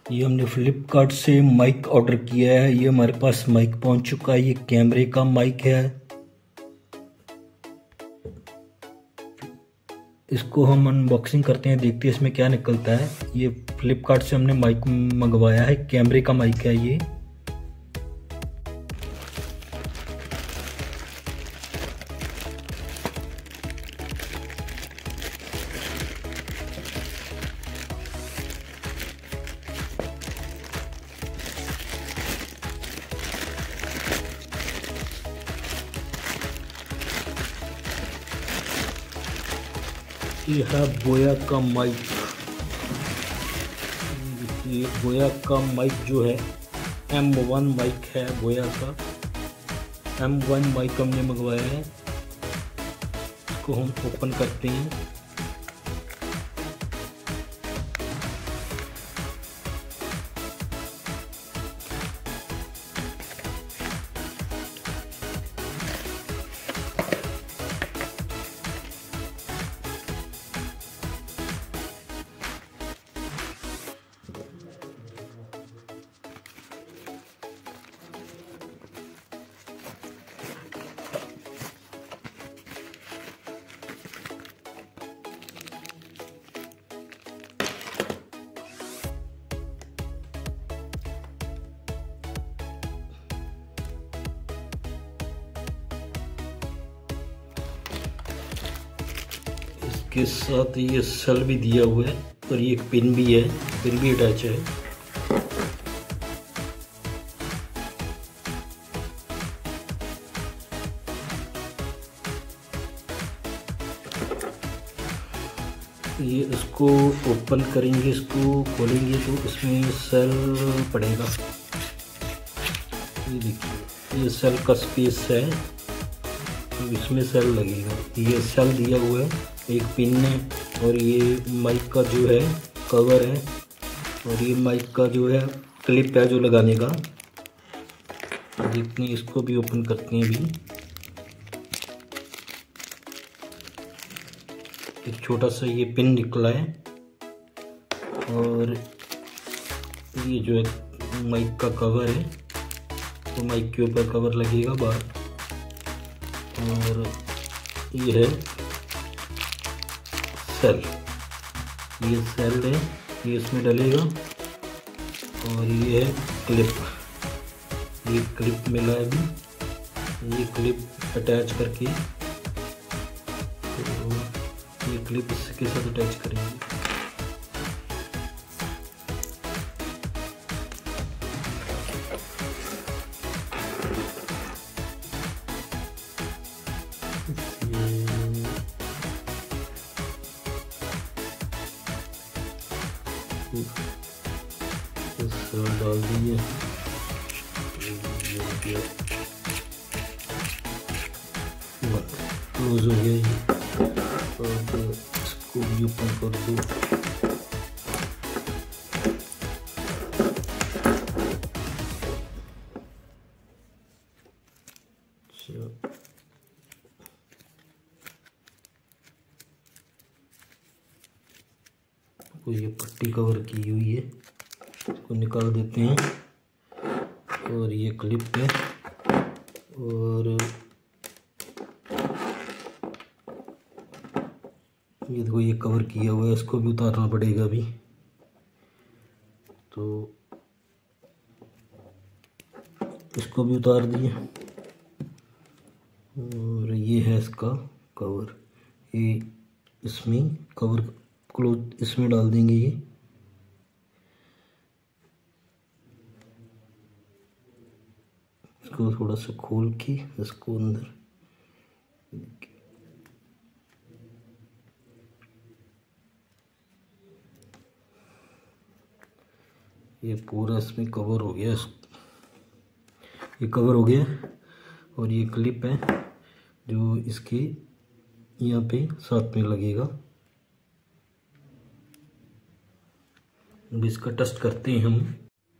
ये हमने फ्लिपकार्ट से माइक ऑर्डर किया है। ये हमारे पास माइक पहुंच चुका है। ये कैमरे का माइक है। इसको हम अनबॉक्सिंग करते हैं, देखते हैं इसमें क्या निकलता है। ये फ्लिपकार्ट से हमने माइक मंगवाया है, कैमरे का माइक है ये। ये है बोया का माइक। ये बोया का माइक जो है M1 माइक है बोया का। M1 माइक हमने मंगवाया है। इसको हम ओपन करते हैं। इसके साथ ये सेल भी दिया हुआ है और ये पिन भी है, पिन भी अटैच है। ये इसको ओपन करेंगे, इसको खोलेंगे तो इसमें सेल पड़ेगा। ये देखिए, ये सेल का स्पेस है तो इसमें सेल लगेगा। ये सेल दिया हुआ है, एक पिन है और ये माइक का जो है कवर है और ये माइक का जो है क्लिप है जो लगाने का। देखते हैं, इसको भी ओपन करते हैं अभी। एक छोटा सा ये पिन निकला है और ये जो है माइक का कवर है तो माइक के ऊपर कवर लगेगा बाहर। और ये है सेल, ये सेल है, ये इसमें डलेगा। और ये है क्लिप, ये क्लिप मिला है अभी। ये क्लिप अटैच करके तो ये क्लिप इसके साथ अटैच करेंगे। डाल दिए, क्लोज हो गया ये। और इसको भी ओपन कर दो। ये पट्टी कवर की हुई है, इसको निकाल देते हैं। और ये क्लिप है और ये देखो ये कवर किया हुआ है, इसको भी उतारना पड़ेगा अभी। तो इसको भी उतार दिए। और ये है इसका कवर, ये इसमें कवर क्लोथ इसमें डाल देंगे। ये इसको थोड़ा सा खोल के इसको अंदर, ये पूरा इसमें कवर हो गया। ये कवर हो गया और ये क्लिप है जो इसके यहाँ पे साथ में लगेगा। अब इसका टेस्ट करते हैं हम।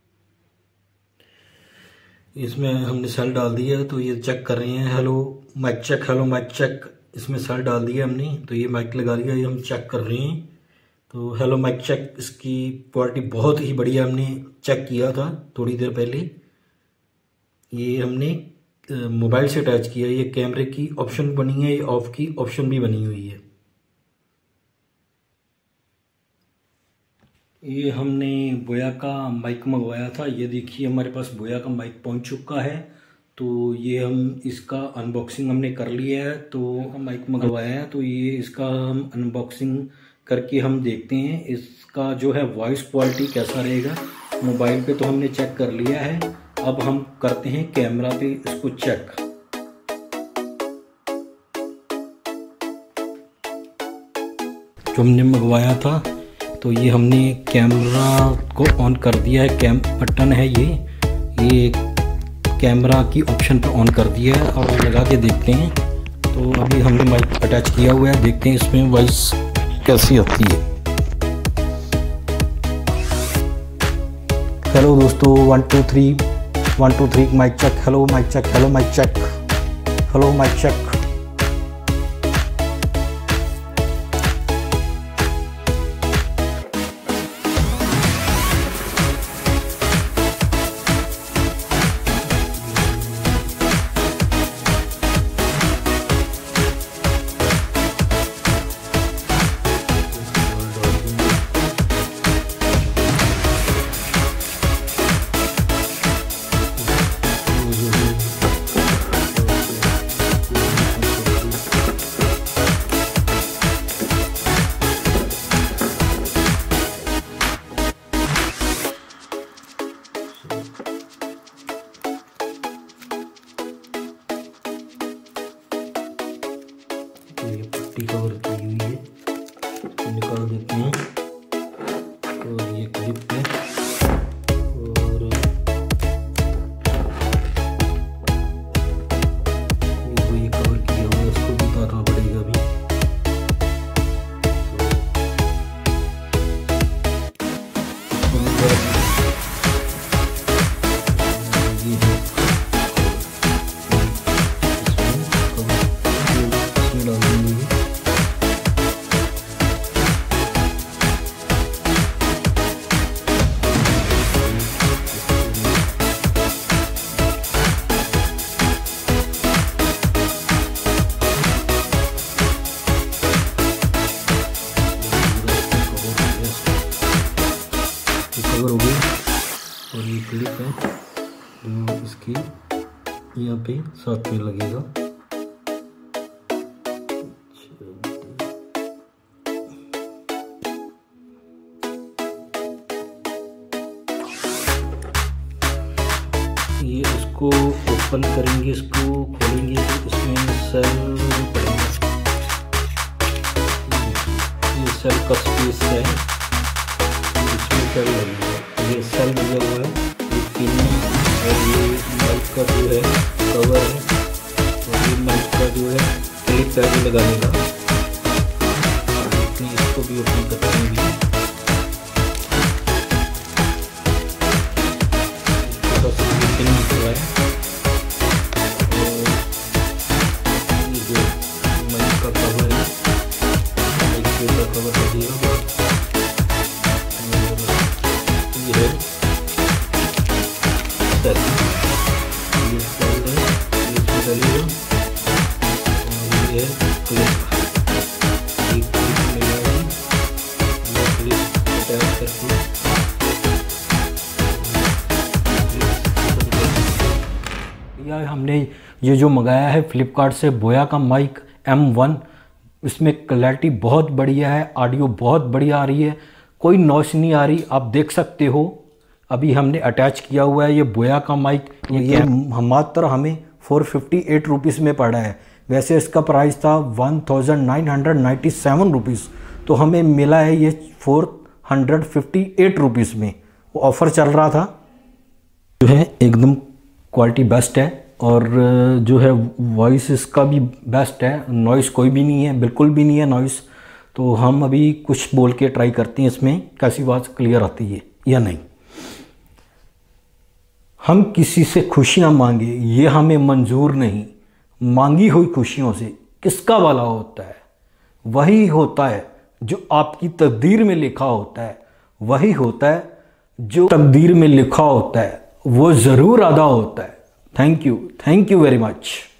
इसमें हमने सेल डाल दिया तो ये चेक कर रहे हैं। Hello mic check, hello mic check. इसमें सेल डाल दिया हमने तो ये माइक लगा दिया, ये हम चेक कर रहे हैं। तो हेलो माइक चेक, इसकी क्वालिटी बहुत ही बढ़िया, हमने चेक किया था थोड़ी देर पहले। ये हमने मोबाइल से अटैच किया, ये कैमरे की ऑप्शन बनी है, ये ऑफ की ऑप्शन भी बनी हुई है। ये हमने बोया का माइक मंगवाया था, ये देखिए हमारे पास बोया का माइक पहुंच चुका है। तो ये हम इसका अनबॉक्सिंग हमने कर लिया है। तो माइक मंगवाया है, तो ये इसका हम अनबॉक्सिंग करके हम देखते हैं इसका जो है वॉइस क्वालिटी कैसा रहेगा। मोबाइल पे तो हमने चेक कर लिया है, अब हम करते हैं कैमरा पे इसको चेक। जो हमने मंगवाया था, तो ये हमने कैमरा को ऑन कर दिया है, कैम बटन है ये कैमरा की ऑप्शन पे ऑन कर दिया है और लगा के देखते हैं। तो अभी हमने माइक अटैच किया हुआ है, देखते हैं इसमें वॉइस कैसी आती है। हेलो दोस्तों, 1 2 3 1 2 3 mic check. Hello mic check, hello mic check, hello mic check. ये पट्टी कवर की हुई है, तो निकाल देते हैं। तो ये क्लिप है और ये कवर किया हुआ है, इसको भी उतारना पड़ेगा अभी। कवर हो गई और ये क्लिप है जो इसकी यहाँ पे साथ में लगेगा। ये इसको ओपन करेंगे, इसको खोलेंगे, इसमें सेल पड़ेगा। ये सेल का स्पेस है, सेल लगेगा। ये सेल लगा हुआ है, ये पिन और ये माइक का जो है कवर है और ये माइक का जो है क्लिप पैड लगाने का। इसको भी ओपन करते हैं। पिन निकला है और ये जो माइक का कवर है, माइक के ऊपर कवर लगेगा। हमने ये जो मंगाया है फ्लिपकार्ट से बोया का माइक M1, इसमें क्लैरिटी बहुत बढ़िया है, ऑडियो बहुत बढ़िया आ रही है, कोई नॉइस नहीं आ रही। आप देख सकते हो अभी हमने अटैच किया हुआ है ये बोया का माइक। ये मात्र हमें 458 रुपीज़ में पड़ा है। वैसे इसका प्राइस था 1997 रुपीज़, तो हमें मिला है ये 458 रुपीज़ में। वो ऑफ़र चल रहा था। जो है एकदम क्वालिटी बेस्ट है और जो है वॉइस इसका भी बेस्ट है, नॉइस कोई भी नहीं है, बिल्कुल भी नहीं है नॉइस। तो हम अभी कुछ बोल के ट्राई करते हैं इसमें कैसी आवाज़ क्लियर आती है या नहीं। हम किसी से खुशियां मांगे ये हमें मंजूर नहीं, मांगी हुई खुशियों से किसका वाला होता है, वही होता है जो आपकी तकदीर में लिखा होता है वही होता है, जो तकदीर में लिखा होता है वो ज़रूर अदा होता है। Thank you very much.